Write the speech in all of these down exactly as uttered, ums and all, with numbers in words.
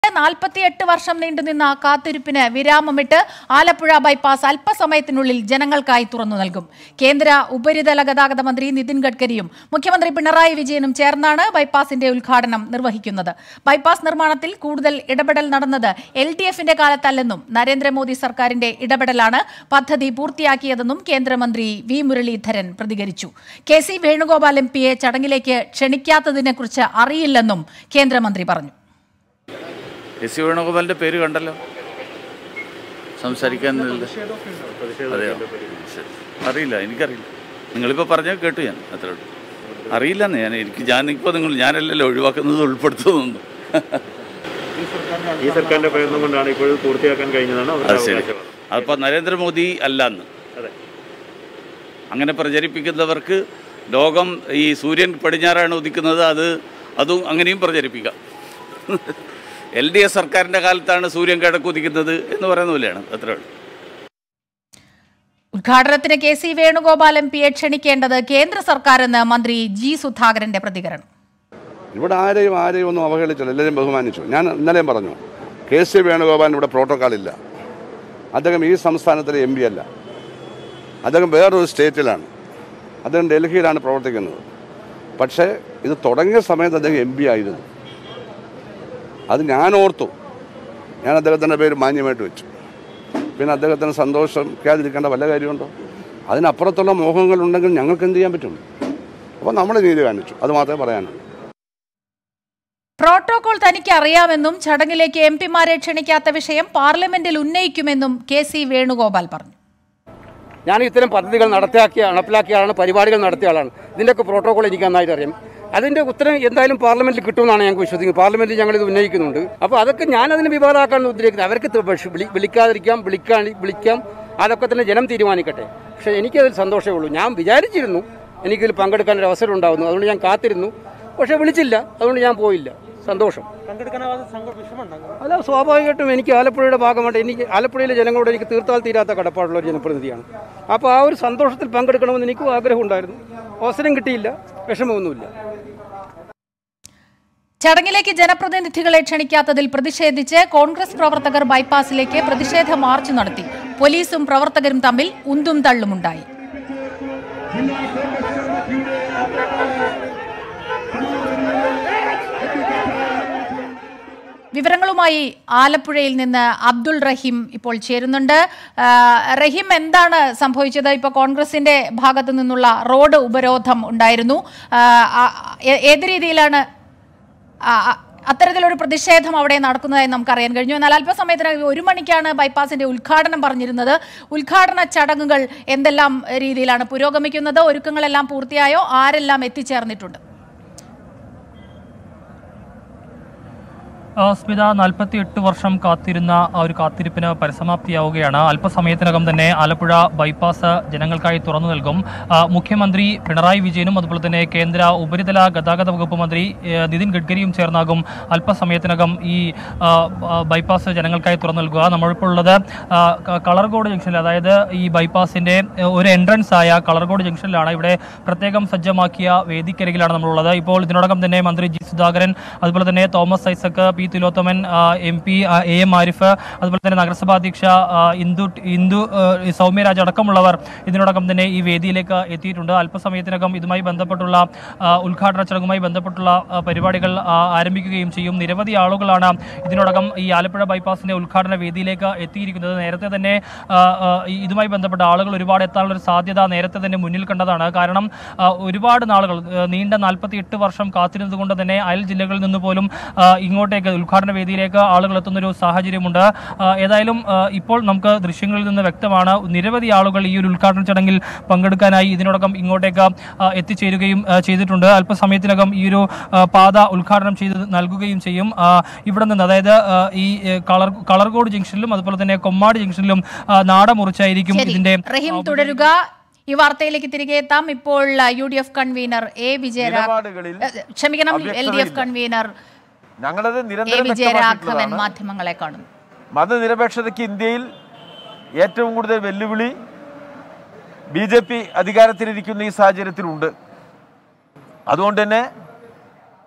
നാൽപ്പത്തിയെട്ട് വർഷം നീണ്ടുനിന്ന കാത്തിരിപ്പിന് വിരാമമിട്ട് ആലപ്പുഴ ബൈപ്പാസ് അല്പസമയത്തിനുള്ളിൽ ജനങ്ങൾക്കായി തുറന്നു നൽകും. കേന്ദ്ര ഉപരിതല ഗതാഗത മന്ത്രി നിതിൻ ഗഡ്കരിയും മുഖ്യമന്ത്രി പിണറായി വിജയനും ചേർന്നാണ് ബൈപ്പാസിന്റെ ഉദ്ഘാടനം നിർവഹിക്കുന്നത്. ബൈപ്പാസ് നിർമ്മാണത്തിൽ കൂടുതൽ ഇടപെടൽ നടന്നത് എൽ ഡി എഫിന്റെ കാലത്തല്ലെന്നും നരേന്ദ്രമോദി സർക്കാരിന്റെ ഇടപെടലാണ് പദ്ധതി പൂർത്തിയാക്കിയതെന്നും കേന്ദ്രമന്ത്രി വി മുരളീധരൻ പ്രതികരിച്ചു. കെ സി വേണുഗോപാൽ എം പിയെ ചടങ്ങിലേക്ക് ക്ഷണിക്കാത്തതിനെക്കുറിച്ച് അറിയില്ലെന്നും കേന്ദ്രമന്ത്രി പറഞ്ഞു. എസ് സി വേണുഗോപാലിൻ്റെ പേര് കണ്ടല്ലോ, സംസാരിക്കാൻ അതെയോ? അറിയില്ല, എനിക്കറിയില്ല. നിങ്ങളിപ്പോൾ പറഞ്ഞാൽ കേട്ടു, ഞാൻ അത്ര അറിയില്ലെന്ന്. ഞാൻ എനിക്ക് ഞാനിപ്പോൾ നിങ്ങൾ ഞാനല്ലല്ലോ ഒഴിവാക്കുന്നത് ഉൾപ്പെടുത്തുന്നു. ഈ സർക്കാരിൻ്റെ പ്രയത്നം കൊണ്ടാണ് ഇപ്പോൾ പൂർത്തിയാക്കാൻ കഴിഞ്ഞതാണ്. അത് ശരി. അപ്പോൾ നരേന്ദ്രമോദി അല്ലാന്ന് അങ്ങനെ പ്രചരിപ്പിക്കുന്നവർക്ക് ലോകം ഈ സൂര്യൻ പടിഞ്ഞാറാണ് ഉദിക്കുന്നത്, അത് അതും അങ്ങനെയും പ്രചരിപ്പിക്കാം. എൽ ഡി എഫ് സർക്കാരിൻ്റെ കാലത്താണ് സൂര്യൻ കിഴക്കുദിക്കുന്നത് എന്ന് പറയുന്ന പോലെയാണ്. അത്രേ ഉള്ളൂ. ഉദ്ഘാടനത്തിന് കെ സി വേണുഗോപാൽ എം പിയെ ക്ഷണിക്കേണ്ടത് കേന്ദ്ര സർക്കാരെന്ന് മന്ത്രി ജി സുധാകരന്റെ പ്രതികരണം. ഇവിടെ ആരെയും ആരെയും ഒന്നും അവഹേളിച്ചില്ല, എല്ലാവരും ബഹുമാനിച്ചു. ഞാൻ ഇന്നലെയും പറഞ്ഞു, കെ സി വേണുഗോപാലിന് ഇവിടെ പ്രോട്ടോക്കോൾ ഇല്ല. അദ്ദേഹം ഈ സംസ്ഥാനത്തിലെ എം പി അല്ല, അദ്ദേഹം വേറൊരു സ്റ്റേറ്റിലാണ്, അദ്ദേഹം ഡൽഹിയിലാണ് പ്രവർത്തിക്കുന്നത്. പക്ഷേ ഇത് തുടങ്ങിയ സമയത്ത് അദ്ദേഹം എം പി ആയിരുന്നു. അത് ഞാൻ ഓർത്തു, ഞാൻ അദ്ദേഹത്തിൻ്റെ പേര് മാന്യമായിട്ട് വെച്ചു. പിന്നെ അദ്ദേഹത്തിന് സന്തോഷിക്കാതിരിക്കേണ്ട വല്ല കാര്യമുണ്ടോ? അതിനപ്പുറത്തുള്ള മോഹങ്ങളുണ്ടെങ്കിൽ ഞങ്ങൾക്ക് എന്ത് ചെയ്യാൻ പറ്റും? അപ്പോൾ നമ്മൾ നീതി കാണിച്ചു, അത് മാത്രമേ പറയാനുള്ളൂ. പ്രോട്ടോകോൾ തനിക്ക് അറിയാമെന്നും ചടങ്ങിലേക്ക് എം പിമാരെ ക്ഷണിക്കാത്ത വിഷയം പാർലമെന്റിൽ ഉന്നയിക്കുമെന്നും കെ സി വേണുഗോപാൽ പറഞ്ഞു. ഞാൻ ഇത്തരം പദ്ധതികൾ നടത്തിയാക്കിയ നടപ്പിലാക്കിയ ആളാണ്, പരിപാടികൾ നടത്തിയ ആളാണ്. ഇതിൻ്റെയൊക്കെ പ്രോട്ടോകോൾ എനിക്ക് നന്നായിട്ട് അറിയാം. അതിൻ്റെ ഉത്തരം എന്തായാലും പാർലമെന്റിൽ കിട്ടുമെന്നാണ് ഞങ്ങൾക്ക് വിശ്വസിക്കുന്നത്. പാർലമെന്റിൽ ഞങ്ങളിത് ഉന്നയിക്കുന്നുണ്ട്. അപ്പോൾ അതൊക്കെ ഞാനതിന് വിവാദമാക്കാൻ ഉദ്ദേശിക്കുന്നത്. അവർക്ക് വിളിക്കാതിരിക്കാം, വിളിക്കാൻ വിളിക്കാം, അതൊക്കെ തന്നെ ജനം തീരുമാനിക്കട്ടെ. പക്ഷേ എനിക്കതിൽ സന്തോഷമേ ഉള്ളൂ. ഞാൻ വിചാരിച്ചിരുന്നു എനിക്കിതിൽ പങ്കെടുക്കാൻ ഒരു അവസരം ഉണ്ടാകുന്നു, അതുകൊണ്ട് ഞാൻ കാത്തിരുന്നു. പക്ഷേ വിളിച്ചില്ല, അതുകൊണ്ട് ഞാൻ പോയില്ല. സന്തോഷം. അല്ല, സ്വാഭാവികമായിട്ടും എനിക്ക് ആലപ്പുഴയുടെ ഭാഗമായിട്ട് എനിക്ക് ആലപ്പുഴയിലെ ജനങ്ങളോട് എനിക്ക് തീർത്താൽ തീരാത്ത കടപ്പാടുള്ള ഒരു ജനപ്രതിനിധിയാണ്. അപ്പോൾ ആ ഒരു സന്തോഷത്തിൽ പങ്കെടുക്കണമെന്ന് എനിക്കും ആഗ്രഹമുണ്ടായിരുന്നു. അവസരം കിട്ടിയില്ല, വിഷമമൊന്നുമില്ല. ചടങ്ങിലേക്ക് ജനപ്രതിനിധികളെ ക്ഷണിക്കാത്തതിൽ പ്രതിഷേധിച്ച് കോൺഗ്രസ് പ്രവർത്തകർ ബൈപ്പാസിലേക്ക് പ്രതിഷേധ മാർച്ച് നടത്തി. പോലീസും പ്രവർത്തകരും തമ്മിൽ ഉന്തും തള്ളുമുണ്ടായി. വിവരങ്ങളുമായി ആലപ്പുഴയിൽ നിന്ന് അബ്ദുൾ റഹീം ഇപ്പോൾ ചേരുന്നുണ്ട്. റഹീം, എന്താണ് സംഭവിച്ചത്? ഇപ്പോൾ കോൺഗ്രസിന്റെ ഭാഗത്തു നിന്നുള്ള റോഡ് ഉപരോധം ഉണ്ടായിരുന്നു. ഏത് രീതിയിലാണ് അത്തരത്തിലൊരു പ്രതിഷേധം അവിടെ നടക്കുന്നതായി നമുക്കറിയാൻ കഴിഞ്ഞു. എന്നാൽ അല്പസമയത്തിനകം ഒരു മണിക്കാണ് ബൈപ്പാസിന്റെ ഉദ്ഘാടനം പറഞ്ഞിരുന്നത്. ഉദ്ഘാടന ചടങ്ങുകൾ എന്തെല്ലാം രീതിയിലാണ് പുരോഗമിക്കുന്നത്? ഒരുക്കങ്ങളെല്ലാം പൂർത്തിയായോ? ആരെല്ലാം എത്തിച്ചേർന്നിട്ടുണ്ട്? സ്മിത, നാൽപ്പത്തി എട്ട് വർഷം കാത്തിരുന്ന ഒരു കാത്തിരിപ്പിന് പരിസമാപ്തിയാവുകയാണ്. അല്പസമയത്തിനകം തന്നെ ആലപ്പുഴ ബൈപ്പാസ് ജനങ്ങൾക്കായി തുറന്നു നൽകും. മുഖ്യമന്ത്രി പിണറായി വിജയനും അതുപോലെ തന്നെ കേന്ദ്ര ഉപരിതല ഗതാഗത വകുപ്പ് മന്ത്രി നിതിൻ ഗഡ്കരിയും ചേർന്നാകും അല്പസമയത്തിനകം ഈ ബൈപ്പാസ് ജനങ്ങൾക്കായി തുറന്നു നൽകുക. നമ്മളിപ്പോൾ ഉള്ളത് കളർകോട് ജംഗ്ഷനിൽ, അതായത് ഈ ബൈപ്പാസിന്റെ ഒരു എൻട്രൻസ് ആയ കളർകോട് ജംഗ്ഷനിലാണ്. ഇവിടെ പ്രത്യേകം സജ്ജമാക്കിയ വേദിക്കരികിലാണ് നമ്മളുള്ളത്. ഇപ്പോൾ ഇതിനോടകം തന്നെ മന്ത്രി ജി സുധാകരൻ, അതുപോലെ തന്നെ Thomas Isaac, P Thilothaman M P, A M Arif, അതുപോലെ തന്നെ നഗരസഭാ അധ്യക്ഷ ഇന്ദു ഇന്ദു സൗമ്യരാജ് അടക്കമുള്ളവർ ഇതിനോടകം തന്നെ ഈ വേദിയിലേക്ക് എത്തിയിട്ടുണ്ട്. അല്പസമയത്തിനകം ഇതുമായി ബന്ധപ്പെട്ടുള്ള ഉദ്ഘാടന ചടങ്ങുമായി ബന്ധപ്പെട്ടുള്ള പരിപാടികൾ ആരംഭിക്കുകയും ചെയ്യും. നിരവധി ആളുകളാണ് ഇതിനോടകം ഈ ആലപ്പുഴ ബൈപ്പാസിന്റെ ഉദ്ഘാടന വേദിയിലേക്ക് എത്തിയിരിക്കുന്നത്. നേരത്തെ തന്നെ ഇതുമായി ബന്ധപ്പെട്ട ആളുകൾ ഒരുപാട് എത്താനുള്ള ഒരു സാധ്യത നേരത്തെ തന്നെ മുന്നിൽ കണ്ടതാണ്. കാരണം ഒരുപാട് നാളുകൾ, നീണ്ട നാൽപ്പത്തി എട്ട് വർഷം കാത്തിരുന്നത് കൊണ്ട് തന്നെ അയൽ ജില്ലകളിൽ നിന്ന് പോലും ഇങ്ങോട്ടേക്ക് ഉദ്ഘാടന വേദിയിലേക്ക് ആളുകൾ എത്തുന്നൊരു സാഹചര്യമുണ്ട്. ഏതായാലും ഇപ്പോൾ നമുക്ക് ദൃശ്യങ്ങളിൽ നിന്ന് വ്യക്തമാണ്, നിരവധി ആളുകൾ ഈ ഒരു ഉദ്ഘാടന ചടങ്ങിൽ പങ്കെടുക്കാനായി ഇതിനോടകം ഇങ്ങോട്ടേക്ക് എത്തിച്ചേരുകയും ചെയ്തിട്ടുണ്ട്. അല്പസമയത്തിനകം ഈ ഒരു പാത ഉദ്ഘാടനം ചെയ്ത് നൽകുകയും ചെയ്യും. ഇവിടെ നിന്ന്, അതായത് ഈ കളർ കളർകോട് ജംഗ്ഷനിലും അതുപോലെ തന്നെ കൊമ്മാട് ജംഗ്ഷനിലും നാട മുറിച്ചായിരിക്കും ഇതിന്റെ. റഹീം, തുടരുക. ഈ വാർത്തയിലേക്ക് തിരികെ എത്താം. ഇപ്പോൾ U D F convener A Vijayaraghavan ക്ഷമിക്കണം എൽ ഡി എഫ് കൺവീനർ ഞങ്ങളത് നിരന്തരം മാധ്യമങ്ങളെ കാണുന്നു. മതനിരപേക്ഷതയ്ക്ക് ഇന്ത്യയിൽ ഏറ്റവും കൂടുതൽ വെല്ലുവിളി ബി ജെ പി അധികാരത്തിലിരിക്കുന്ന ഈ സാഹചര്യത്തിലുണ്ട്. അതുകൊണ്ട് തന്നെ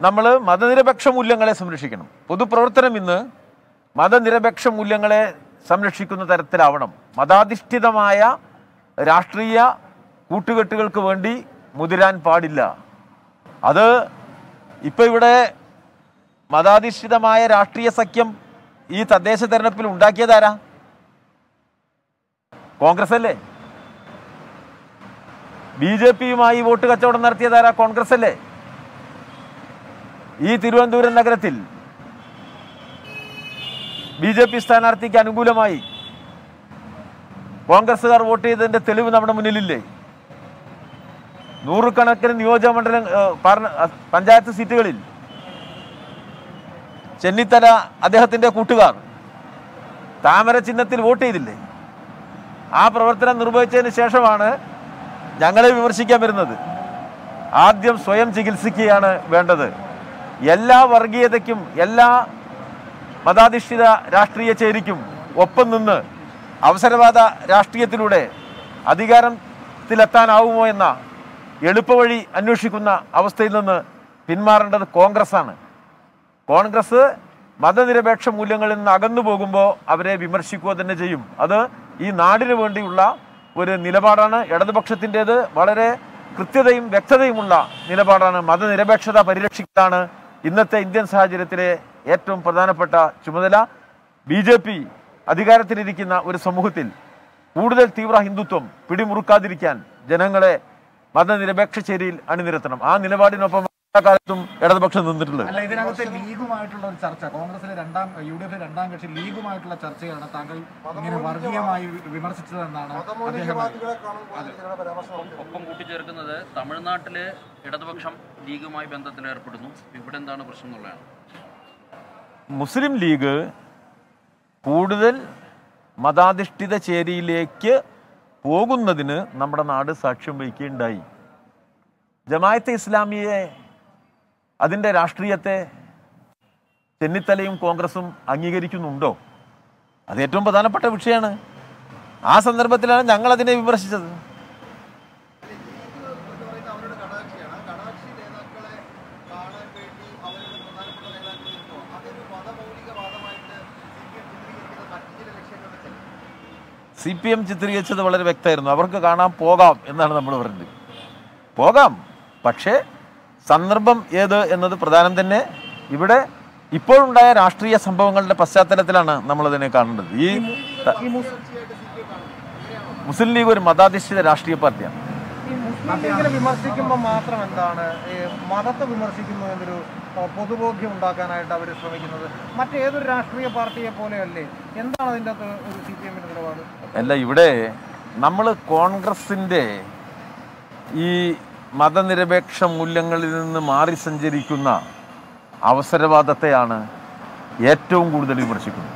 നമ്മൾ മതനിരപേക്ഷ മൂല്യങ്ങളെ സംരക്ഷിക്കണം. പൊതുപ്രവർത്തനം ഇന്ന് മതനിരപേക്ഷ മൂല്യങ്ങളെ സംരക്ഷിക്കുന്ന തരത്തിലാവണം. മതാധിഷ്ഠിതമായ രാഷ്ട്രീയ കൂട്ടുകെട്ടുകൾക്ക് വേണ്ടി മുതിരാൻ പാടില്ല. അത് ഇപ്പോൾ ഇവിടെ മതാധിഷ്ഠിതമായ രാഷ്ട്രീയ സഖ്യം ഈ തദ്ദേശ തെരഞ്ഞെടുപ്പിൽ ഉണ്ടാക്കിയതാരാ? കോൺഗ്രസ് അല്ലേ? ബി ജെ പിയുമായി വോട്ട് കച്ചവടം നടത്തിയതാരാ? കോൺഗ്രസ് അല്ലേ? ഈ തിരുവനന്തപുരം നഗരത്തിൽ ബി ജെ പി സ്ഥാനാർത്ഥിക്ക് അനുകൂലമായി കോൺഗ്രസുകാർ വോട്ട് ചെയ്തതിന്റെ തെളിവ് നമ്മുടെ മുന്നിലില്ലേ? നൂറുകണക്കിന് നിയോജകമണ്ഡലം പഞ്ചായത്ത് സീറ്റുകളിൽ ചെന്നിത്തല അദ്ദേഹത്തിന്റെ കൂട്ടുകാർ താമര ചിഹ്നത്തിൽ വോട്ട് ചെയ്തില്ലേ? ആ പ്രവർത്തനം നിർവഹിച്ചതിന് ശേഷമാണ് ഞങ്ങളെ വിമർശിക്കാൻ വരുന്നത്. ആദ്യം സ്വയം ചികിത്സിക്കുകയാണ് വേണ്ടത്. എല്ലാ വർഗീയതയ്ക്കും എല്ലാ മതാധിഷ്ഠിത രാഷ്ട്രീയ ചേരിക്കും ഒപ്പം നിന്ന് അവസരവാദ രാഷ്ട്രീയത്തിലൂടെ അധികാരത്തിലെത്താനാവുമോ എന്ന എളുപ്പവഴി അന്വേഷിക്കുന്ന അവസ്ഥയിൽ നിന്ന് പിന്മാറേണ്ടത് കോൺഗ്രസ്സാണ്. കോൺഗ്രസ് മതനിരപേക്ഷ മൂല്യങ്ങളിൽ നിന്ന് അകന്നു പോകുമ്പോൾ അവരെ വിമർശിക്കുക തന്നെ ചെയ്യും. അത് ഈ നാടിനു വേണ്ടിയുള്ള ഒരു നിലപാടാണ്. ഇടതുപക്ഷത്തിൻ്റേത് വളരെ കൃത്യതയും വ്യക്തതയുമുള്ള നിലപാടാണ്. മതനിരപേക്ഷത പരിരക്ഷിക്കലാണ് ഇന്നത്തെ ഇന്ത്യൻ സാഹചര്യത്തിലെ ഏറ്റവും പ്രധാനപ്പെട്ട ചുമതല. ബി ജെ പി അധികാരത്തിലിരിക്കുന്ന ഒരു സമൂഹത്തിൽ കൂടുതൽ തീവ്ര ഹിന്ദുത്വം പിടിമുറുക്കാതിരിക്കാൻ ജനങ്ങളെ മതനിരപേക്ഷ ചേരിയിൽ അണിനിരത്തണം. ആ നിലപാടിനൊപ്പം കാലത്തും ഇടതുപക്ഷം നിന്നിട്ടുള്ളത്. അല്ല, ഇതിനകത്ത് ലീഗുമായിട്ടുള്ള ഒരു ചർച്ച, കോൺഗ്രസിലെ രണ്ടാം യു ഡി എഫിലെ രണ്ടാം കക്ഷി ലീഗുമായിട്ടുള്ള ചർച്ചയാണ് താങ്കൾ ഇങ്ങനെ വർഗീയമായി വിമർശിച്ചതെന്നാണ് അദ്ദേഹം ഒപ്പം കൂട്ടിച്ചേർക്കുന്നത്. തമിഴ്നാട്ടിലെ ഇടതുപക്ഷം ലീഗുമായി ബന്ധത്തിൽ ഏർപ്പെടുന്നു. ഇവിടെ എന്താണ് പ്രശ്നം എന്നുള്ളതാണ്. മുസ്ലിം ലീഗ് കൂടുതൽ മതാധിഷ്ഠിത ചേരിയിലേക്ക് പോകുന്നതിന് നമ്മുടെ നാട് സാക്ഷ്യം വഹിക്കുകയുണ്ടായി. ജമാഅത്തെ ഇസ്ലാമിയെ, അതിൻ്റെ രാഷ്ട്രീയത്തെ ചെന്നിത്തലയും കോൺഗ്രസും അംഗീകരിക്കുന്നുണ്ടോ? അത് ഏറ്റവും പ്രധാനപ്പെട്ട വിഷയമാണ്. ആ സന്ദർഭത്തിലാണ് ഞങ്ങൾ അതിനെ വിമർശിച്ചത്. സി പി എം ചിത്രീകരിച്ചത് വളരെ വ്യക്തമായിരുന്നു. അവർക്ക് കാണാൻ പോകാം എന്നാണ് നമ്മൾ പറഞ്ഞത്. പോകാം, പക്ഷേ സന്ദർഭം ഏത് എന്നത് പ്രധാനം തന്നെ. ഇവിടെ ഇപ്പോഴുണ്ടായ രാഷ്ട്രീയ സംഭവങ്ങളുടെ പശ്ചാത്തലത്തിലാണ് നമ്മളതിനെ കാണേണ്ടത്. ഈ മുസ്ലിം ലീഗ് ഒരു മതാധിഷ്ഠിത രാഷ്ട്രീയ പാർട്ടിയാണ്. വിമർശിക്കുമ്പോൾ മാത്രം എന്താണ് മതത്തെ വിമർശിക്കുന്നു എന്നൊരു പൊതുബോധ്യം ഉണ്ടാക്കാനായിട്ട് അവർ ശ്രമിക്കുന്നത്? മറ്റേതൊരു രാഷ്ട്രീയ പാർട്ടിയെ പോലെയല്ലേ? എന്താണ് അതിൻ്റെ അകത്ത് ഒരു സി പി എമ്മിൻ്റെ നിലപാട്? അല്ല, ഇവിടെ നമ്മൾ കോൺഗ്രസിൻ്റെ ഈ മതനിരപേക്ഷ മൂല്യങ്ങളിൽ നിന്ന് മാറി സഞ്ചരിക്കുന്ന അവസരവാദത്തെയാണ് ഏറ്റവും കൂടുതൽ വിമർശിക്കുന്നത്.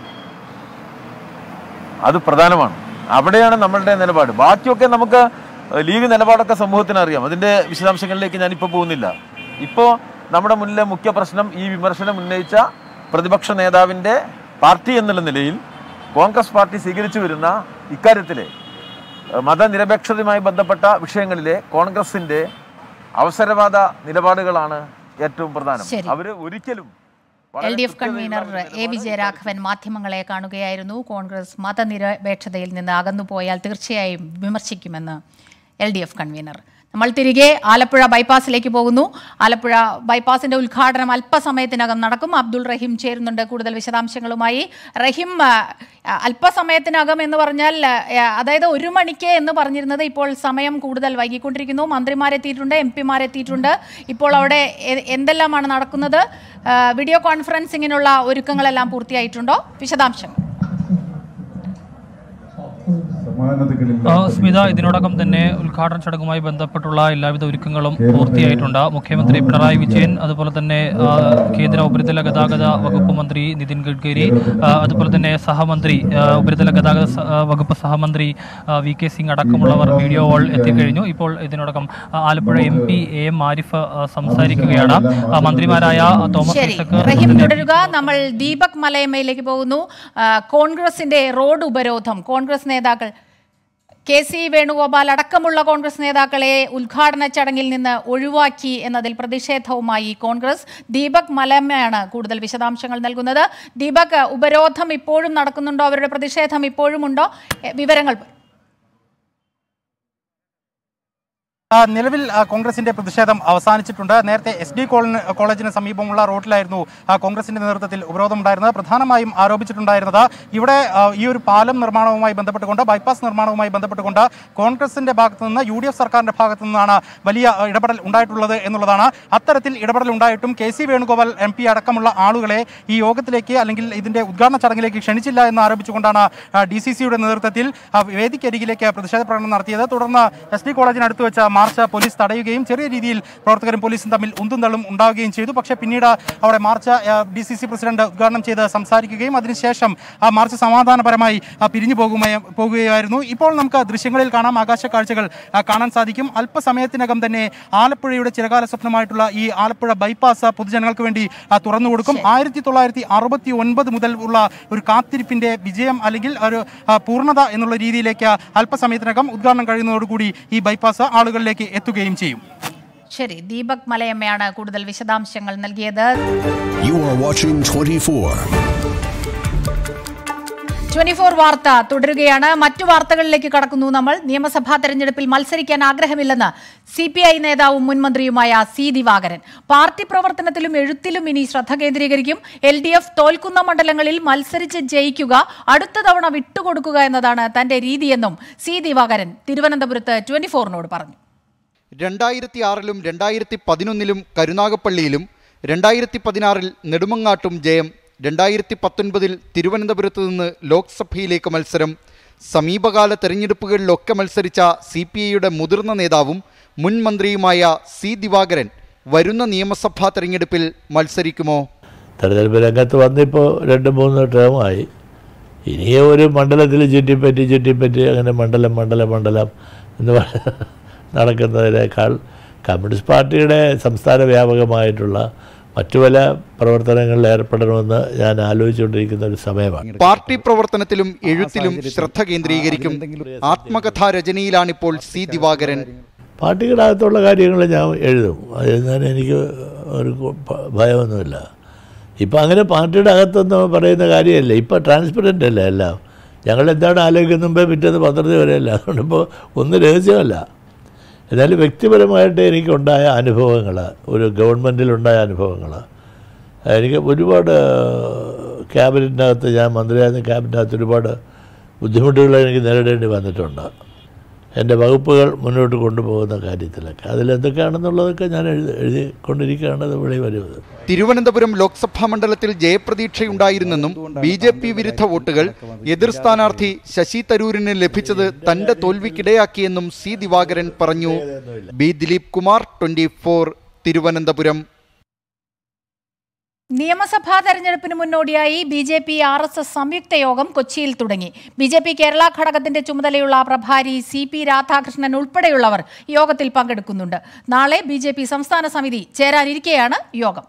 അത് പ്രധാനമാണ്. അവിടെയാണ് നമ്മളുടെ നിലപാട്. ബാക്കിയൊക്കെ നമുക്ക് ലീഗ് നിലപാടൊക്കെ സമൂഹത്തിന് അറിയാം. അതിൻ്റെ വിശദാംശങ്ങളിലേക്ക് ഞാനിപ്പോൾ പോകുന്നില്ല. ഇപ്പോൾ നമ്മുടെ മുന്നിലെ മുഖ്യ പ്രശ്നം ഈ വിമർശനം ഉന്നയിച്ച പ്രതിപക്ഷ നേതാവിൻ്റെ പാർട്ടി എന്നുള്ള നിലയിൽ കോൺഗ്രസ് പാർട്ടി സ്വീകരിച്ചു വരുന്ന ഇക്കാര്യത്തിലെ മതനിരപേക്ഷതയുമായി ബന്ധപ്പെട്ട വിഷയങ്ങളിലെ കോൺഗ്രസിൻ്റെ അവസരവാദ നിലപാടുകളാണ് ഏറ്റവും പ്രധാനം. അവർ ഒരിക്കലും L D F convener A Vijayaraghavan മാധ്യമങ്ങളെ കാണുകയായിരുന്നു. കോൺഗ്രസ് മതനിരപേക്ഷതയിൽ നിന്ന് അകന്നുപോയാൽ തീർച്ചയായും വിമർശിക്കുമെന്ന് എൽ ഡി എഫ് കൺവീനർ. നമ്മൾ തിരികെ ആലപ്പുഴ ബൈപ്പാസിലേക്ക് പോകുന്നു. ആലപ്പുഴ ബൈപ്പാസിന്റെ ഉദ്ഘാടനം അല്പസമയത്തിനകം നടക്കും. അബ്ദുൾ റഹീം ചേരുന്നുണ്ട് കൂടുതൽ വിശദാംശങ്ങളുമായി. റഹീം, അല്പസമയത്തിനകം എന്ന് പറഞ്ഞാൽ അതായത് ഒരു മണിക്ക് എന്ന് പറഞ്ഞിരുന്നത് ഇപ്പോൾ സമയം കൂടുതൽ വൈകിക്കൊണ്ടിരിക്കുന്നു. മന്ത്രിമാരെത്തിയിട്ടുണ്ട്, എം പിമാരെത്തിയിട്ടുണ്ട്. ഇപ്പോൾ അവിടെ എന്തെല്ലാമാണ് നടക്കുന്നത്? വീഡിയോ കോൺഫറൻസിങ്ങിനുള്ള ഒരുക്കങ്ങളെല്ലാം പൂർത്തിയായിട്ടുണ്ടോ? വിശദാംശം. സ്മിത, ഇതിനോടകം തന്നെ ഉദ്ഘാടന ചടങ്ങുമായി ബന്ധപ്പെട്ടുള്ള എല്ലാവിധ ഒരുക്കങ്ങളും പൂർത്തിയായിട്ടുണ്ട്. മുഖ്യമന്ത്രി പിണറായി വിജയൻ, അതുപോലെ തന്നെ കേന്ദ്ര ഉപരിതല ഗതാഗത വകുപ്പ് മന്ത്രി നിതിൻ ഗഡ്കരി, അതുപോലെ തന്നെ സഹമന്ത്രി ഉപരിതല ഗതാഗത വകുപ്പ് സഹമന്ത്രി വി കെ സിംഗ് അടക്കമുള്ളവർ വീഡിയോ കോൾ എത്തിക്കഴിഞ്ഞു. ഇപ്പോൾ ഇതിനോടകം Alappuzha M P A M Arif സംസാരിക്കുകയാണ്. മന്ത്രിമാരായ തോമസ് ഐസക്. തുടരുക. നമ്മൾ ദീപക് മലയമ്മയിലേക്ക് പോകുന്നു. കോൺഗ്രസിന്റെ റോഡ് ഉപരോധം, കോൺഗ്രസ് നേതാക്കൾ കെ സി വേണുഗോപാൽ അടക്കമുള്ള കോൺഗ്രസ് നേതാക്കളെ ഉദ്ഘാടന ചടങ്ങിൽ നിന്ന് ഒഴിവാക്കി എന്നതിൽ പ്രതിഷേധവുമായി കോൺഗ്രസ്. ദീപക് മലമ്മയാണ് കൂടുതൽ വിശദാംശങ്ങൾ നൽകുന്നത്. ദീപക്, ഉപരോധം ഇപ്പോഴും നടക്കുന്നുണ്ടോ? അവരുടെ പ്രതിഷേധം ഇപ്പോഴും ഉണ്ടോ? വിവരങ്ങൾ. നിലവിൽ കോൺഗ്രസിന്റെ പ്രതിഷേധം അവസാനിച്ചിട്ടുണ്ട്. നേരത്തെ എസ് ഡി കോളേജിന് സമീപമുള്ള റോഡിലായിരുന്നു കോൺഗ്രസിന്റെ നേതൃത്വത്തിൽ ഉപരോധമുണ്ടായിരുന്നത്. പ്രധാനമായും ആരോപിച്ചിട്ടുണ്ടായിരുന്നത് ഇവിടെ ഈ ഒരു പാലം നിർമ്മാണവുമായി ബന്ധപ്പെട്ടുകൊണ്ട്, ബൈപ്പാസ് നിർമ്മാണവുമായി ബന്ധപ്പെട്ടുകൊണ്ട് കോൺഗ്രസിന്റെ ഭാഗത്തു നിന്ന് യു ഡി എഫ് സർക്കാരിന്റെ ഭാഗത്തു നിന്നാണ് വലിയ ഇടപെടൽ ഉണ്ടായിട്ടുള്ളത് എന്നുള്ളതാണ്. അത്തരത്തിൽ ഇടപെടൽ ഉണ്ടായിട്ടും K C Venugopal M P അടക്കമുള്ള ആളുകളെ ഈ യോഗത്തിലേക്ക് അല്ലെങ്കിൽ ഇതിന്റെ ഉദ്ഘാടന ചടങ്ങിലേക്ക് ക്ഷണിച്ചില്ല എന്ന് ആരോപിച്ചുകൊണ്ടാണ് ഡി സി സിയുടെ നേതൃത്വത്തിൽ വേദിക്കരികിലേക്ക് പ്രതിഷേധ പ്രകടനം നടത്തിയത്. തുടർന്ന് എസ് ഡി കോളേജിനടുത്ത് വെച്ച മാർച്ച് പോലീസ് തടയുകയും ചെറിയ രീതിയിൽ പ്രവർത്തകരും പോലീസും തമ്മിൽ ഉന്തും തള്ളും ഉണ്ടാവുകയും ചെയ്തു. പക്ഷേ പിന്നീട് അവിടെ march D C C president ഉദ്ഘാടനം ചെയ്ത് സംസാരിക്കുകയും അതിനുശേഷം ആ മാർച്ച് സമാധാനപരമായി പിരിഞ്ഞു പോകുകയും പോകുകയായിരുന്നു. ഇപ്പോൾ നമുക്ക് ദൃശ്യങ്ങളിൽ കാണാം, ആകാശ കാഴ്ചകൾ കാണാൻ സാധിക്കും. അല്പസമയത്തിനകം തന്നെ ആലപ്പുഴയുടെ ചിരകാല സ്വപ്നമായിട്ടുള്ള ഈ ആലപ്പുഴ ബൈപ്പാസ് പൊതുജനങ്ങൾക്ക് വേണ്ടി തുറന്നു കൊടുക്കും. ആയിരത്തി തൊള്ളായിരത്തി അറുപത്തി ഒൻപത് മുതൽ ഉള്ള ഒരു കാത്തിരിപ്പിന്റെ വിജയം അല്ലെങ്കിൽ ഒരു പൂർണ്ണത എന്നുള്ള രീതിയിലേക്ക് അല്പസമയത്തിനകം ഉദ്ഘാടനം കഴിയുന്നതോടുകൂടി ഈ ബൈപ്പാസ് ആളുകളിലേക്ക് എത്തുകയും ചെയ്യും. ശരി, ദീപക് മലയമ്മയാണ് കൂടുതൽ വിശദാംശങ്ങൾ നൽകിയത്. ട്വന്റി ഫോർ വാർത്ത തുടരുകയാണ്. മറ്റു വാർത്തകളിലേക്ക് കടക്കുന്നു നമ്മൾ. നിയമസഭാ തെരഞ്ഞെടുപ്പിൽ മത്സരിക്കാൻ ആഗ്രഹമില്ലെന്ന് സി പി ഐ നേതാവും മുൻമന്ത്രിയുമായ സി ദിവാകരൻ. പാർട്ടി പ്രവർത്തനത്തിലും എഴുത്തിലും ഇനി ശ്രദ്ധ കേന്ദ്രീകരിക്കും. എൽ ഡി എഫ് തോൽക്കുന്ന മണ്ഡലങ്ങളിൽ മത്സരിച്ച് ജയിക്കുക, അടുത്ത തവണ വിട്ടുകൊടുക്കുക എന്നതാണ് തന്റെ രീതിയെന്നും സി ദിവാകരൻ തിരുവനന്തപുരത്ത് ട്വന്റി ഫോറിനോട് പറഞ്ഞു. രണ്ടായിരത്തി ആറിലും രണ്ടായിരത്തി പതിനൊന്നിലും കരുനാഗപ്പള്ളിയിലും രണ്ടായിരത്തി പതിനാറിൽ നെടുമങ്ങാട്ടും ജയം. രണ്ടായിരത്തി പത്തൊൻപതിൽ തിരുവനന്തപുരത്ത് നിന്ന് ലോക്സഭയിലേക്ക് മത്സരം. സമീപകാല തെരഞ്ഞെടുപ്പുകളിലൊക്കെ മത്സരിച്ച സി പി ഐയുടെ മുതിർന്ന നേതാവും മുൻ മന്ത്രിയുമായ സി ദിവാകരൻ വരുന്ന നിയമസഭാ തെരഞ്ഞെടുപ്പിൽ മത്സരിക്കുമോ? തെരഞ്ഞെടുപ്പ് രംഗത്ത് വന്നിപ്പോൾ രണ്ട് മൂന്ന് ടേമായി. ഇനിയെ ഒരു മണ്ഡലത്തിൽ ചുറ്റിപ്പറ്റി ചുറ്റിപ്പറ്റി അങ്ങനെ മണ്ഡലം മണ്ഡലം മണ്ഡലം എന്ന് നടക്കുന്നതിനേക്കാൾ കമ്മ്യൂണിസ്റ്റ് പാർട്ടിയുടെ സംസ്ഥാന വ്യാപകമായിട്ടുള്ള മറ്റു പല പ്രവർത്തനങ്ങളിൽ ഏർപ്പെടണമെന്ന് ഞാൻ ആലോചിച്ചുകൊണ്ടിരിക്കുന്ന ഒരു സമയമാണ്. പാർട്ടി പ്രവർത്തനത്തിലും എഴുത്തിലും ശ്രദ്ധ കേന്ദ്രീകരിക്കും. ആത്മകഥാ രചനയിലാണിപ്പോൾ സി ദിവാകരൻ. പാർട്ടിക്കകത്തുള്ള കാര്യങ്ങൾ ഞാൻ എഴുതും, എഴുതാൻ എനിക്ക് ഒരു ഭയമൊന്നുമില്ല. ഇപ്പം അങ്ങനെ പാർട്ടിയുടെ അകത്തൊന്നും പറയുന്ന കാര്യമല്ല, ഇപ്പം ട്രാൻസ്പെറൻ്റ് അല്ല എല്ലാം. ഞങ്ങളെന്താണ് ആലോചിക്കുന്ന മുമ്പേ പിറ്റേന്ന് പത്രത്തിൽ വരെയല്ല. അതുകൊണ്ടിപ്പോൾ ഒന്നും രഹസ്യമല്ല. എന്നാലും വ്യക്തിപരമായിട്ട് എനിക്കുണ്ടായ അനുഭവങ്ങൾ, ഒരു ഗവൺമെൻറ്റിലുണ്ടായ അനുഭവങ്ങൾ, എനിക്ക് ഒരുപാട് ക്യാബിനറ്റിനകത്ത്, ഞാൻ മന്ത്രിയായിരുന്ന ക്യാബിനറ്റിനകത്ത് ഒരുപാട് ബുദ്ധിമുട്ടുകൾ എനിക്ക് നേരിടേണ്ടി വന്നിട്ടുണ്ട്. എൻ്റെ വകുപ്പുകൾ മുന്നോട്ട് കൊണ്ടുപോകുന്ന കാര്യത്തിലൊക്കെ അതിലെന്തൊക്കെയാണെന്നുള്ളതൊക്കെ ഞാൻ എഴുതി എഴുതിക്കൊണ്ടിരിക്കുകയാണ്. അത് വെളി വരുന്നത്. തിരുവനന്തപുരം ലോക്സഭാ മണ്ഡലത്തിൽ ജയപ്രതീക്ഷയുണ്ടായിരുന്നെന്നും ബി ജെ പി വിരുദ്ധ വോട്ടുകൾ എതിർ സ്ഥാനാർത്ഥി ശശി തരൂരിന് ലഭിച്ചത് തന്റെ തോൽവിക്കിടയാക്കിയെന്നും സി ദിവാകരൻ പറഞ്ഞു. B Dileep Kumar, twenty four, Thiruvananthapuram. നിയമസഭാ തെരഞ്ഞെടുപ്പിന് മുന്നോടിയായി B J P R S S സംയുക്ത യോഗം കൊച്ചിയിൽ തുടങ്ങി. ബി ജെ പി കേരള ഘടകത്തിന്റെ ചുമതലയുള്ള പ്രഭാരി സി പി രാധാകൃഷ്ണൻ ഉൾപ്പെടെയുള്ളവർ യോഗത്തിൽ പങ്കെടുക്കുന്നുണ്ട്. നാളെ ബി ജെ പി സംസ്ഥാന സമിതി ചേരാനിരിക്കെയാണ് യോഗം.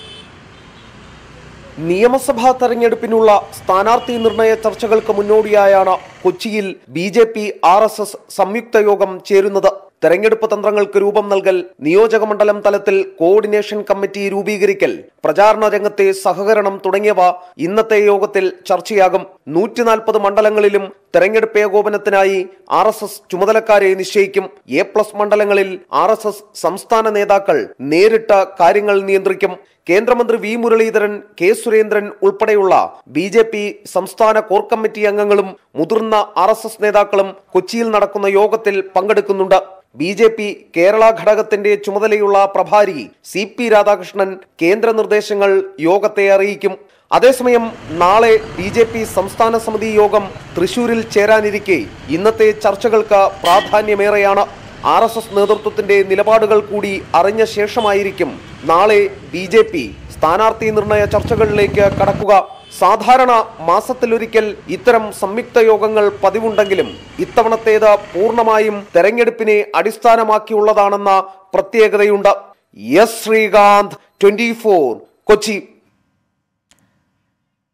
നിയമസഭാ തെരഞ്ഞെടുപ്പിനുള്ള സ്ഥാനാർത്ഥി നിർണയ ചർച്ചകൾക്ക് മുന്നോടിയായാണ് കൊച്ചിയിൽ B J P R S S സംയുക്ത യോഗം ചേരുന്നത്. തെരഞ്ഞെടുപ്പ് തന്ത്രങ്ങൾക്ക് രൂപം നൽകൽ, നിയോജക മണ്ഡലം തലത്തിൽ കോർഡിനേഷൻ കമ്മിറ്റി രൂപീകരിക്കൽ, പ്രചാരണ രംഗത്തെ സഹകരണം തുടങ്ങിയവ ഇന്നത്തെ യോഗത്തിൽ ചർച്ചയാകും. നൂറ്റി നാൽപ്പത് മണ്ഡലങ്ങളിലും തെരഞ്ഞെടുപ്പ് ഏകോപനത്തിനായി ആർ എസ് എസ് ചുമതലക്കാരെ നിശ്ചയിക്കും. എ പ്ലസ് മണ്ഡലങ്ങളിൽ ആർ എസ് എസ് സംസ്ഥാന നേതാക്കൾ നേരിട്ട് കാര്യങ്ങൾ നിയന്ത്രിക്കും. കേന്ദ്രമന്ത്രി വി മുരളീധരൻ, കെ സുരേന്ദ്രൻ ഉൾപ്പെടെയുള്ള ബി ജെ പി സംസ്ഥാന കോർ കമ്മിറ്റി അംഗങ്ങളും മുതിർന്ന ആർ എസ് എസ് നേതാക്കളും കൊച്ചിയിൽ നടക്കുന്ന യോഗത്തിൽ പങ്കെടുക്കുന്നുണ്ട്. ബി ജെ പി കേരള ഘടകത്തിന്റെ ചുമതലയുള്ള പ്രഭാരി സി പി രാധാകൃഷ്ണൻ കേന്ദ്ര നിർദ്ദേശങ്ങൾ യോഗത്തെ അറിയിക്കും. അതേസമയം നാളെ ബി ജെ പി സംസ്ഥാന സമിതി യോഗം തൃശൂരിൽ ചേരാനിരിക്കെ ഇന്നത്തെ ചർച്ചകൾക്ക് പ്രാധാന്യമേറെയാണ്. ആർ എസ് എസ് നേതൃത്വത്തിന്റെ നിലപാടുകൾ കൂടി അറിഞ്ഞ ശേഷമായിരിക്കും നാളെ ബി ജെ പി സ്ഥാനാർത്ഥി നിർണയ ചർച്ചകളിലേക്ക് കടക്കുക. സാധാരണ മാസത്തിലൊരിക്കൽ ഇത്തരം സംയുക്ത യോഗങ്ങൾ പതിവുണ്ടെങ്കിലും ഇത്തവണത്തേത് പൂർണ്ണമായും തെരഞ്ഞെടുപ്പിനെ അടിസ്ഥാനമാക്കിയുള്ളതാണെന്ന പ്രത്യേകതയുണ്ട്. S Sreekanth, twenty four, Kochi.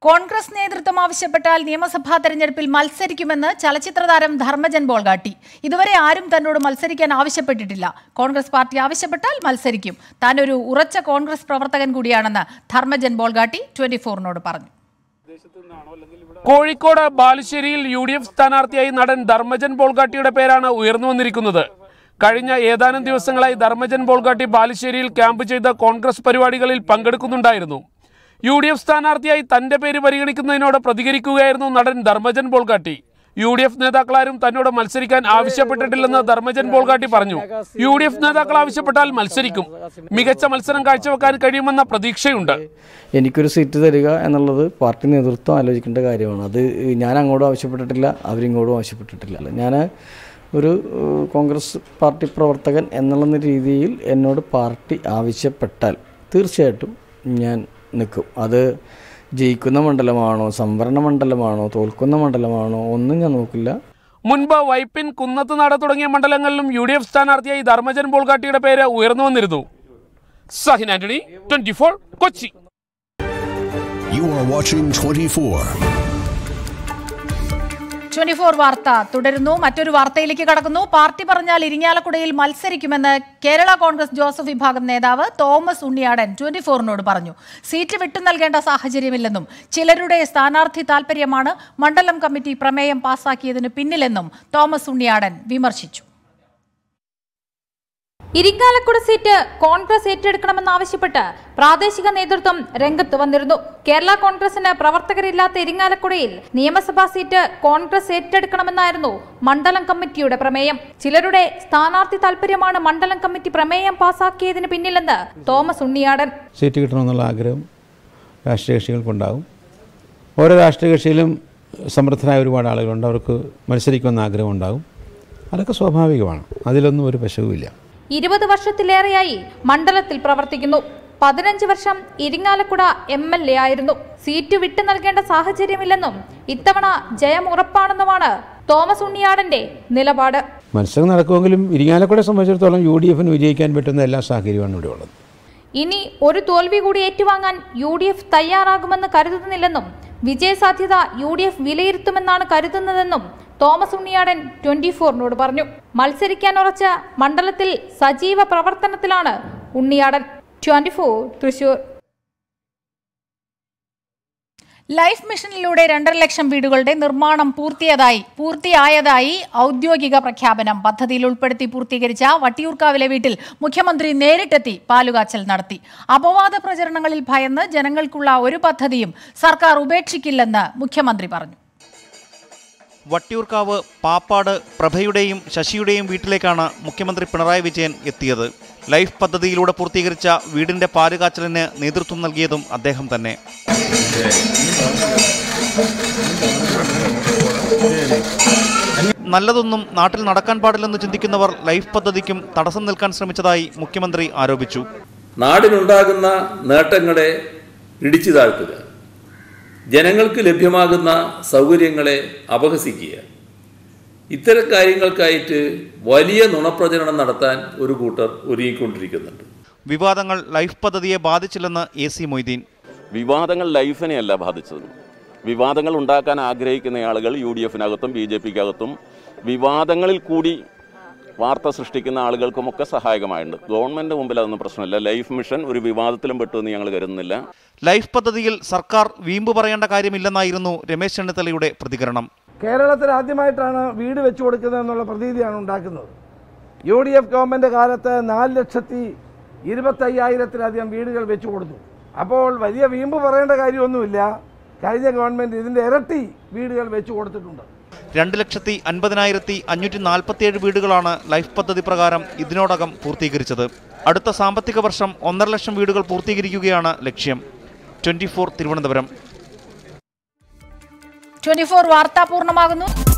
Congress നേതൃത്വം ആവശ്യപ്പെട്ടാൽ നിയമസഭാ തെരഞ്ഞെടുപ്പിൽ മത്സരിക്കുമെന്ന് ചലച്ചിത്ര താരം ധർമ്മജൻ ബോൾഗാട്ടി. ഇതുവരെ ആരും തന്നോട് മത്സരിക്കാൻ ആവശ്യപ്പെട്ടിട്ടില്ല. കോൺഗ്രസ് പാർട്ടി ആവശ്യപ്പെട്ടാൽ മത്സരിക്കും. താനൊരു ഉറച്ച കോൺഗ്രസ് പ്രവർത്തകൻ കൂടിയാണെന്ന് ധർമ്മജൻ ബോൾഗാട്ടി ട്വന്റി ഫോറിനോട് പറഞ്ഞു. കോഴിക്കോട് ബാലുശ്ശേരിയിൽ യു ഡി എഫ് സ്ഥാനാർത്ഥിയായി നടൻ ധർമ്മജൻ ബോൾഗാട്ടിയുടെ പേരാണ് ഉയർന്നു വന്നിരിക്കുന്നത്. കഴിഞ്ഞ ഏതാനും ദിവസങ്ങളായി ധർമ്മജൻ ബോൾഗാട്ടി ബാലുശ്ശേരിയിൽ ക്യാമ്പ് ചെയ്ത കോൺഗ്രസ് പരിപാടികളിൽ പങ്കെടുക്കുന്നുണ്ടായിരുന്നു. യു ഡി എഫ് സ്ഥാനാർത്ഥിയായി തന്റെ പേര് പരിഗണിക്കുന്നതിനോട് പ്രതികരിക്കുകയായിരുന്നു നടൻ Dharmajan Bolgatty. U D F നേതാക്കളാരും തന്നോട് മത്സരിക്കാൻ ആവശ്യപ്പെട്ടിട്ടില്ലെന്ന് ധർമ്മജൻ ബോൾഗാട്ടി പറഞ്ഞു. യു ഡി എഫ് നേതാക്കൾ ആവശ്യപ്പെട്ടാൽ മത്സരിക്കും. മികച്ച മത്സരം കാഴ്ചവെക്കാൻ കഴിയുമെന്ന പ്രതീക്ഷയുണ്ട്. എനിക്കൊരു സീറ്റ് തരിക എന്നുള്ളത് പാർട്ടി നേതൃത്വം ആലോചിക്കേണ്ട കാര്യമാണ്. അത് ഞാൻ അങ്ങോട്ടും ആവശ്യപ്പെട്ടിട്ടില്ല, അവരിങ്ങോട്ടും ആവശ്യപ്പെട്ടിട്ടില്ല. ഞാൻ ഒരു കോൺഗ്രസ് പാർട്ടി പ്രവർത്തകൻ എന്നുള്ള രീതിയിൽ എന്നോട് പാർട്ടി ആവശ്യപ്പെട്ടാൽ തീർച്ചയായിട്ടും ഞാൻ നിൽക്കും. അത് ജയിക്കുന്ന മണ്ഡലമാണോ, സംവരണ മണ്ഡലമാണോ, തോൽക്കുന്ന മണ്ഡലമാണോ ഒന്നും ഞാൻ നോക്കില്ല. മുൻപ് വൈപ്പിൻ, കുന്നത്തുനാട് തുടങ്ങിയ മണ്ഡലങ്ങളിലും യു ഡി എഫ് സ്ഥാനാർത്ഥിയായി ധർമ്മജൻ ബോൾഗാട്ടിയുടെ പേര് ഉയർന്നു വന്നിരുന്നു. Sahin Antony, twenty four, Kochi. You are watching twenty-four. Twenty four വാർത്ത തുടരുന്നു. മറ്റൊരു വാർത്തയിലേക്ക് കടക്കുന്നു. പാർട്ടി പറഞ്ഞാൽ ഇരിങ്ങാലക്കുടയിൽ മത്സരിക്കുമെന്ന് കേരള കോൺഗ്രസ് ജോസഫ് വിഭാഗം നേതാവ് തോമസ് ഉണ്ണിയാടൻ ട്വന്റി ഫോറിനോട് പറഞ്ഞു. സീറ്റ് വിട്ടു നൽകേണ്ട സാഹചര്യമില്ലെന്നും ചിലരുടെ സ്ഥാനാർത്ഥി താൽപര്യമാണ് മണ്ഡലം കമ്മിറ്റി പ്രമേയം പാസാക്കിയതിന് പിന്നിലെന്നും തോമസ് ഉണ്ണിയാടൻ വിമർശിച്ചു. ഇരിങ്ങാലക്കുട സീറ്റ് കോൺഗ്രസ് ഏറ്റെടുക്കണമെന്നാവശ്യപ്പെട്ട് പ്രാദേശിക നേതൃത്വം രംഗത്ത് വന്നിരുന്നു. കേരള കോൺഗ്രസിന് പ്രവർത്തകരില്ലാത്ത ഇരിങ്ങാലക്കുടയിൽ നിയമസഭാ സീറ്റ് കോൺഗ്രസ് ഏറ്റെടുക്കണമെന്നായിരുന്നു മണ്ഡലം കമ്മിറ്റിയുടെ പ്രമേയം. ചിലരുടെ സ്ഥാനാർത്ഥി താൽപര്യമാണ് മണ്ഡലം കമ്മിറ്റി പ്രമേയം പാസാക്കിയതിന് പിന്നിലെന്ന് തോമസ് ഉണ്ണിയാടൻ. സീറ്റ് കിട്ടണമെന്നുള്ള ആഗ്രഹം രാഷ്ട്രീയ കക്ഷികൾക്കുണ്ടാകും. ഓരോ രാഷ്ട്രീയ കക്ഷിയിലും സമർത്ഥരായ ഒരുപാട് ആളുകളുണ്ട്. അവർക്ക് മത്സരിക്കുമെന്ന ആഗ്രഹം ഉണ്ടാകും. അതൊക്കെ സ്വാഭാവികമാണ്. അതിലൊന്നും ഒരു പശവുമില്ല. ഇരുപത് വർഷത്തിലേറെയായി മണ്ഡലത്തിൽ പ്രവർത്തിക്കുന്നു. പതിനഞ്ച് വർഷം ഇരിങ്ങാലക്കുട എം എൽ എ ആയിരുന്നു. സീറ്റ് വിട്ടു നൽകേണ്ട സാഹചര്യമില്ലെന്നും ഇത്തവണ ജയം ഉറപ്പാണെന്നുമാണ് തോമസ് ഉണ്ണിയാടന്റെ നിലപാട്. മത്സരം നടക്കുമെങ്കിലും ഇരിങ്ങാലക്കുടയെ സംബന്ധിച്ചിടത്തോളം യു ഡി എഫിന് വിജയിക്കാൻ പറ്റുന്ന എല്ലാ സാഹചര്യമാണ് ഇവിടെ ഉള്ളത്. ഇനി ഒരു തോൽവി കൂടി ഏറ്റുവാങ്ങാൻ യു ഡി എഫ് തയ്യാറാകുമെന്ന് കരുതുന്നില്ലെന്നും വിജയസാധ്യത യു ഡി എഫ് വിലയിരുത്തുമെന്നാണ് കരുതുന്നതെന്നും തോമസ് ഉണ്ണിയാടൻ ട്വന്റി ഫോറിനോട് പറഞ്ഞു. മത്സരിക്കാൻ ഉറച്ച മണ്ഡലത്തിൽ സജീവ പ്രവർത്തനത്തിലാണ് Unniyadan. Twenty four Thrissur. Life മിഷനിലൂടെ രണ്ടര ലക്ഷം വീടുകളുടെ നിർമ്മാണം പൂർത്തിയായതായി പൂർത്തിയായതായി ഔദ്യോഗിക പ്രഖ്യാപനം. പദ്ധതിയിൽ ഉൾപ്പെടുത്തി പൂർത്തീകരിച്ച വട്ടിയൂർക്കാവിലെ വീട്ടിൽ മുഖ്യമന്ത്രി നേരിട്ടെത്തി പാലുകാച്ചൽ നടത്തി. അപവാദ പ്രചരണങ്ങളിൽ ഭയന്ന് ജനങ്ങൾക്കുള്ള ഒരു പദ്ധതിയും സർക്കാർ ഉപേക്ഷിക്കില്ലെന്ന് മുഖ്യമന്ത്രി പറഞ്ഞു. വട്ടിയൂർക്കാവ് പാപ്പാട് പ്രഭയുടെയും ശശിയുടെയും വീട്ടിലേക്കാണ് മുഖ്യമന്ത്രി പിണറായി വിജയൻ എത്തിയത്. ലൈഫ് പദ്ധതിയിലൂടെ പൂർത്തീകരിച്ച വീടിന്റെ പാലുകാച്ചലിന് നേതൃത്വം നൽകിയതും അദ്ദേഹം തന്നെ. നല്ലതൊന്നും നാട്ടിൽ നടക്കാൻ പാടില്ലെന്ന് ചിന്തിക്കുന്നവർ ലൈഫ് പദ്ധതിക്കും തടസ്സം നിൽക്കാൻ ശ്രമിച്ചതായി മുഖ്യമന്ത്രി ആരോപിച്ചു. നാടിനുണ്ടാകുന്ന നേട്ടങ്ങളെ ഇടിച്ചു താഴ്ത്തുക, ജനങ്ങൾക്ക് ലഭ്യമാകുന്ന സൗകര്യങ്ങളെ അപഹസിക്കുക, ഇത്തരം കാര്യങ്ങൾക്കായിട്ട് വലിയ നുണപ്രചരണം നടത്താൻ ഒരു കൂട്ടർ ഒരുങ്ങിക്കൊണ്ടിരിക്കുന്നുണ്ട്. വിവാദങ്ങൾ ലൈഫ് പദ്ധതിയെ ബാധിച്ചില്ലെന്ന് എ സി മൊയ്തീൻ. വിവാദങ്ങൾ ലൈഫിനെയല്ല ബാധിച്ചത്. വിവാദങ്ങൾ ഉണ്ടാക്കാൻ ആഗ്രഹിക്കുന്ന ആളുകൾ യു ഡി എഫിനകത്തും ബി ജെ പിക്കകത്തും വിവാദങ്ങളിൽ കൂടി വാർത്ത സൃഷ്ടിക്കുന്ന ആളുകൾക്കുമൊക്കെ സഹായകമായിട്ടുണ്ട്. ഗവൺമെന്റ് മുമ്പിൽ അതൊന്നും പ്രശ്നമില്ല. ലൈഫ് മിഷൻ ഒരു വിവാദത്തിലും പെട്ടുവെന്ന് ഞങ്ങൾ കരുതുന്നില്ല. ലൈഫ് പദ്ധതിയിൽ സർക്കാർ വീമ്പ് പറയേണ്ട കാര്യമില്ലെന്നായിരുന്നു രമേശ് ചെന്നിത്തലയുടെ പ്രതികരണം. കേരളത്തിൽ ആദ്യമായിട്ടാണ് വീട് വെച്ചു കൊടുക്കുന്നത് എന്നുള്ള പ്രതീതിയാണ് ഉണ്ടാക്കുന്നത്. യു ഡി എഫ് ഗവൺമെൻറ് കാലത്ത് നാല് ലക്ഷത്തി ഇരുപത്തയ്യായിരത്തിലധികം വീടുകൾ വെച്ചു കൊടുത്തു. അപ്പോൾ വലിയ വീമ്പ് പറയേണ്ട കാര്യമൊന്നുമില്ല. കഴിഞ്ഞ ഗവൺമെൻറ് ഇതിൻ്റെ ഇരട്ടി വീടുകൾ വെച്ചു കൊടുത്തിട്ടുണ്ട്. രണ്ട് ലക്ഷത്തി അൻപതിനായിരത്തി അഞ്ഞൂറ്റി നാൽപ്പത്തിയേഴ് വീടുകളാണ് ലൈഫ് പദ്ധതി പ്രകാരം ഇതിനോടകം പൂർത്തീകരിച്ചത്. അടുത്ത സാമ്പത്തിക വർഷം ഒന്നര ലക്ഷം വീടുകൾ പൂർത്തീകരിക്കുകയാണ് ലക്ഷ്യം. Twenty four Thiruvananthapuram. Twenty four വാർത്ത പൂർണ്ണമാകുന്നു.